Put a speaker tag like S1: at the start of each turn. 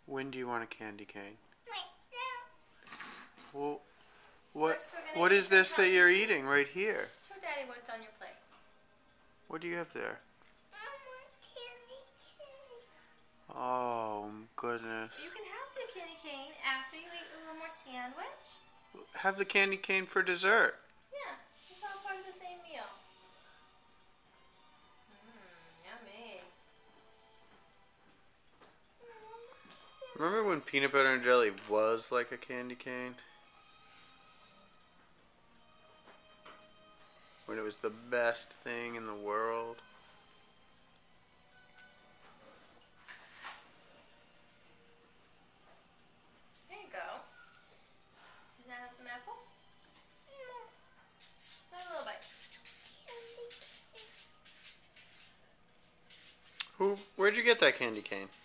S1: When do you want a candy cane?
S2: Right now.
S1: Well,
S3: First,
S1: what is this that you're eating right here?
S3: Show Daddy what's on your plate.
S1: What do you have there?
S2: I want candy cane.
S1: Oh, goodness.
S3: You can have the candy cane after you eat a little more sandwich.
S1: Have the candy cane for dessert.
S3: Yeah, it's all part of the same meal. Yummy.
S1: Remember when peanut butter and jelly was like a candy cane? When it was the best thing in the world?
S3: There you go. Does that have some apple?
S2: No.
S3: Have a little bite.
S2: Candy cane.
S1: Where'd you get that candy cane?